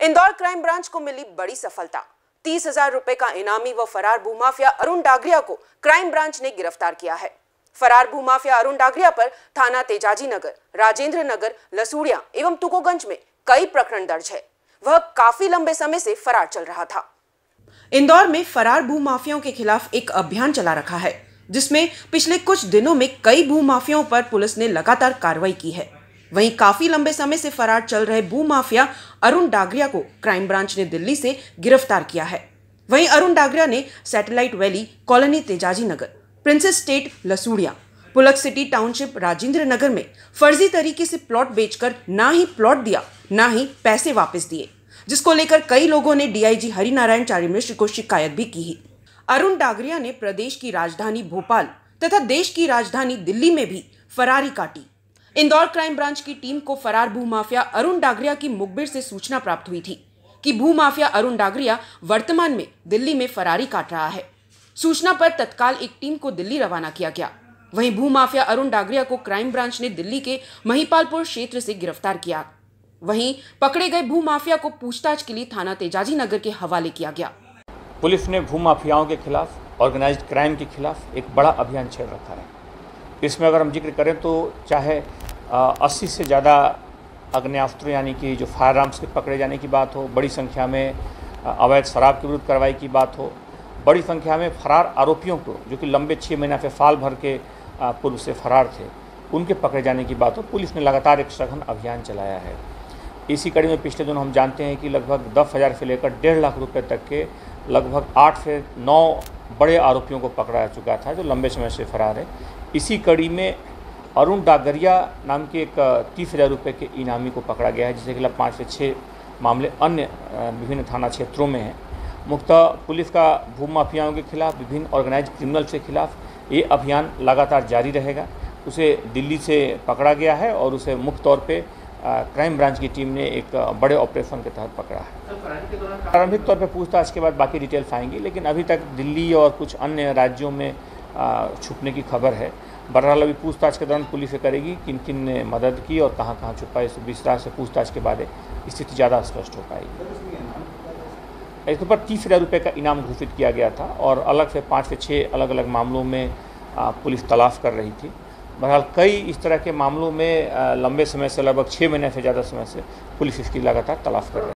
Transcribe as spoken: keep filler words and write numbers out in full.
Indore crime branch को मिली बड़ी सफलता। तीस हजार रुपए का इनामी व फरार भूमाफिया अरुण डागरिया को क्राइम ब्रांच ने गिरफ्तार किया है। फरार भूमाफिया अरुण डागरिया पर थाना तेजाजी नगर, राजेंद्र नगर, लसूड़िया एवं तुकोगंज में कई प्रकरण दर्ज है। वह काफी लंबे समय से फरार चल रहा था। इंदौर में फरार भूमाफियाओं के खिलाफ एक अभियान चला रखा है, जिसमें पिछले कुछ दिनों में कई भूमाफियाओं पर पुलिस ने लगातार कार्रवाई की है। वहीं काफी लंबे समय से फरार चल रहे भूमाफिया अरुण डागरिया को क्राइम ब्रांच ने दिल्ली से गिरफ्तार किया है। वहीं अरुण डागरिया ने satellite valley colony Tejaji Nagar, princess state Lasudia, Pulak city township Rajendra Nagar में फर्जी तरीके से प्लॉट बेचकर ना ही प्लॉट दिया ना ही पैसे वापस दिए, जिसको लेकर कई लोगों ने डीआईजी हरिनारायण चारी मिश्र को शिकायत भी की है। अरुण डागरिया ने प्रदेश की राजधानी भोपाल तथा देश की राजधानी दिल्ली में भी फरारी काटी। इंदौर क्राइम ब्रांच की टीम को फरार भूमाफिया अरुण डागरिया की मुखबिर से सूचना प्राप्त हुई थी कि भूमाफिया अरुण डागरिया वर्तमान में दिल्ली में फरारी काट रहा है। सूचना पर तत्काल एक टीम को दिल्ली रवाना किया गया। वहीं भूमाफिया अरुण डागरिया को क्राइम ब्रांच ने दिल्ली के महिपालपुर क्षेत्र से गिरफ्तार किया। वहीं पकड़े गए भूमाफिया को पूछताछ के लिए थाना तेजाजी नगर के हवाले किया गया। पुलिस ने भूमाफियाओं के खिलाफ, ऑर्गेनाइज्ड क्राइम के खिलाफ एक बड़ा अभियान छेड़ रखा है। इसमें अगर हम जिक्र करें तो चाहे अस्सी से ज़्यादा आग्नेयास्त्र यानी कि जो फायर आर्म्स के पकड़े जाने की बात हो, बड़ी संख्या में अवैध शराब के विरुद्ध कार्रवाई की बात हो, बड़ी संख्या में फरार आरोपियों को जो कि लंबे छः महीना से साल भर के पूर्व से फरार थे, उनके पकड़े जाने की बात हो, पुलिस ने लगातार एक सघन अभियान चलाया है। इसी कड़ी में पिछले दिनों हम जानते हैं कि लगभग दस हज़ार से लेकर डेढ़ लाख रुपए तक के लगभग आठ से नौ बड़े आरोपियों को पकड़ा जा चुका था जो लंबे समय से फरार है। इसी कड़ी में अरुण डागरिया नाम के एक तीस हज़ार रुपये के इनामी को पकड़ा गया है, जिसके खिलाफ पाँच से छः मामले अन्य विभिन्न थाना क्षेत्रों में हैं। मुख्यतः पुलिस का भूमाफियाओं के खिलाफ, विभिन्न ऑर्गेनाइज क्रिमिनल के खिलाफ ये अभियान लगातार जारी रहेगा। उसे दिल्ली से पकड़ा गया है और उसे मुख्य तौर पे क्राइम ब्रांच की टीम ने एक बड़े ऑपरेशन के तहत पकड़ा है। प्रारंभिक तौर पर पूछताछ के बाद बाकी डिटेल्स आएंगी, लेकिन अभी तक दिल्ली और कुछ अन्य राज्यों में छुपने की खबर है। बहरहाल अभी पूछताछ के दौरान पुलिस करेगी किन किन ने मदद की और कहां कहां छुपा, इस विस्तार से पूछताछ के बाद स्थिति ज़्यादा स्पष्ट हो पाएगी। इसके ऊपर तीस हज़ार रुपये का इनाम घोषित किया गया था और अलग से पाँच से छः अलग अलग मामलों में पुलिस तलाश कर रही थी। बहरहाल कई इस तरह के मामलों में लंबे समय से, लगभग छः महीने से ज़्यादा समय से पुलिस इसकी लगातार तलाश कर रही है।